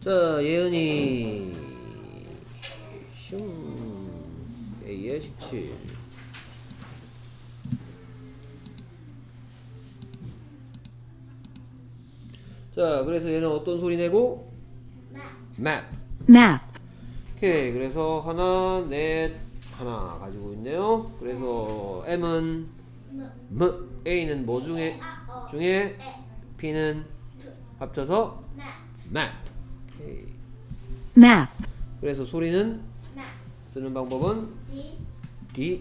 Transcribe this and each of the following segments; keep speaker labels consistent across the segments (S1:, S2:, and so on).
S1: 자, 예은이 슝 A에 17. 자, 그래서 얘는 어떤 소리 내고? map.
S2: map,
S1: 오케이, 그래서 하나, 넷, 하나 가지고 있네요. 그래서 M은 M, A는 뭐 중에 P는 합쳐서 map. 오케이.
S2: map,
S1: 그래서 소리는 쓰는 방법은 D,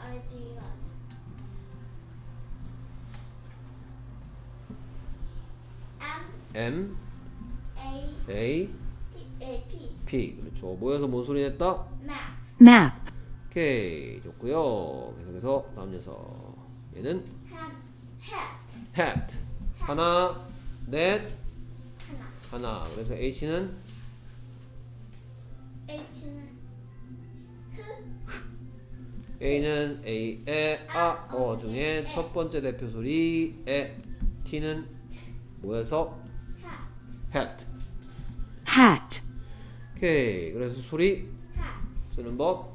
S1: M, A, P. 그렇죠. 모여서 뭔 소리 냈다?
S2: map,
S1: 오케이, 좋고요. 계속해서 다음 녀석. 얘는 hat. 하나, 넷, 하나. 그래서 H는 A는 A, 에, 아, 어 중에 첫 번째 대표 소리 에. T는 모여서 hat.
S2: hat,
S1: 오케이, 그래서 소리 쓰는 법.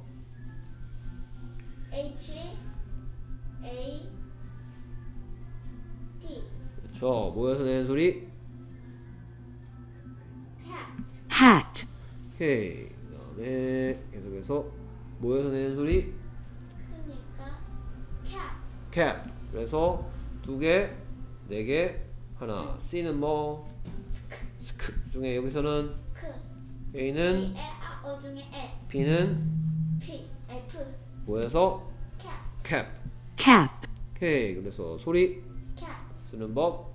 S1: 그렇죠. 모여서 내는 소리.
S2: hat,
S1: 오케이. 그 다음에 계속해서 모여서 내는 소리. cap. 그래서 두 개, 네 개, 하나. C는 뭐? 스크 중에 여기서는 A는 B는 모여서 cap.
S2: cap,
S1: 오케이. 그래서 소리 쓰는 법.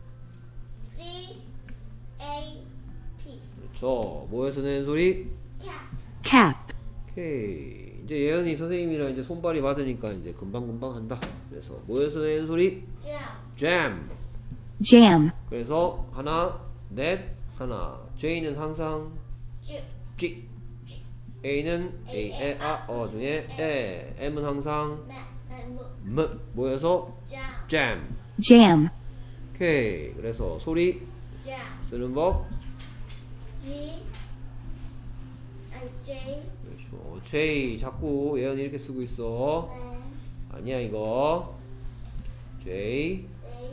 S1: 그렇죠. 모여서 내는 소리.
S2: cap,
S1: 오케이. 이제 예은이 선생님이랑 이제 손발이 맞으니까 이제 금방금방 한다. 그래서 모여서 내는 소리. jam.
S2: jam,
S1: 그래서 하나, 넷, 하나. J는 항상 G. A는 A, 에, 아, 어 중에 에. M은 항상 M. 모여서 jam.
S2: jam,
S1: 오케이. 그래서 소리 쓰는 법. 그렇죠. J 자꾸 예언이 이렇게 쓰고 있어. 아니야 이거. J.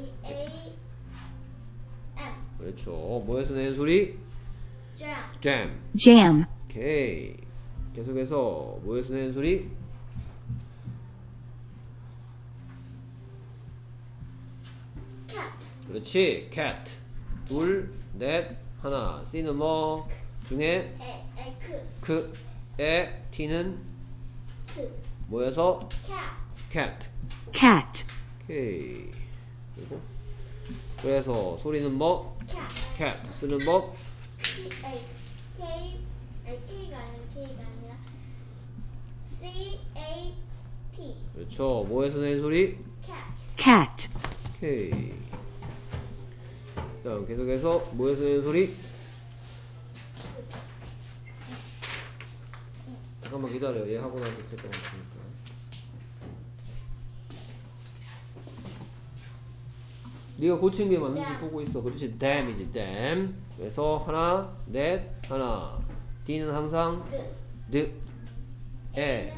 S1: 그렇죠. 모여서 내는 소리. jam.
S2: jam,
S1: 오케이. 계속해서 모여서 내는 소리. 그렇지. cat. 둘, 넷, 하나. C는 뭐 중에 크, 에, T는 모여서 cat.
S2: cat,
S1: 오케이. 그리고 그래서 소리는 뭐? cat. 쓰는 법. 그렇죠. 모여서 내는 소리.
S2: cat,
S1: 오케이. 다음 계속해서 모여서 내는 소리. 잠깐만 기다려. 얘 하고 나서 잠깐만 보니까. 네가 고친 게 맞는지 보고 있어. 그렇지. dam이지. dam. 그래서 하나, 넷, 하나. D는 항상 D, 에.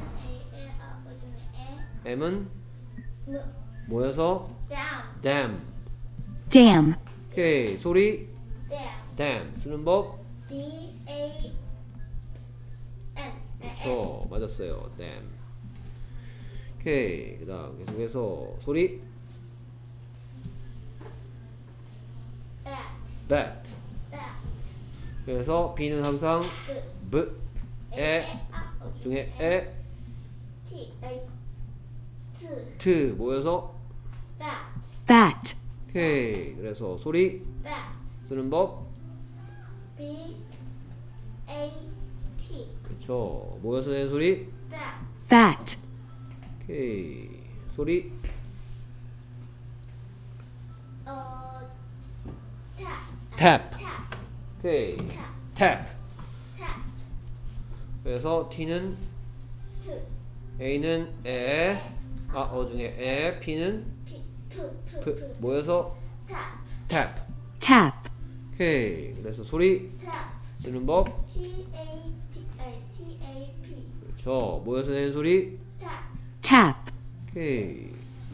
S1: M은 모여서 dam.
S2: dam,
S1: 오케이. 소리 dam. 쓰는 법. 그렇죠. 맞았어요. dam. 오케이. 그 다음 계속해서 소리 bat. 그래서 B는 항상 B, 에 중에 에, T 모여서
S2: bat,
S1: 오케이. 그래서 소리 쓰는 법. 그렇죠. 모여서 내는 소리.
S2: bat,
S1: 오케이. 소리 tap. 오케이. tap. 그래서 T는 A는 에, 아, 어 중에 에, P는 P, 모여서 tap.
S2: tap,
S1: 오케이. 그래서 소리 쓰는 법.
S3: T-A-P.
S1: 그렇죠. 모여서 내는 소리.
S3: Tap.
S2: tap,
S1: 오케이.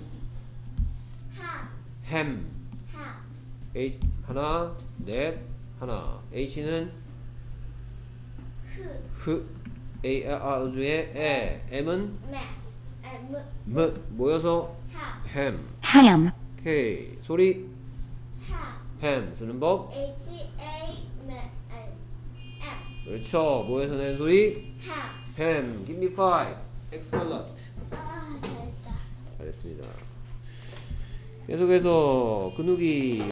S3: Ham.
S1: 햄.
S3: Ham.
S1: H 하나, 넷, 하나. H는
S3: Who.
S1: A, 우주에 에. M은
S3: Man.
S1: M. 모여서
S3: Ham.
S1: 햄.
S2: ham,
S1: 오케이. 소리.
S3: Ham.
S1: 햄. 쓰는 법.
S3: H-A-M.
S1: 그렇죠. 모여서 내는 소리.
S3: Ham.
S1: 햄. Give me five. Excellent.
S3: 아, 잘했다.
S1: 잘했습니다. 계속해서 근육이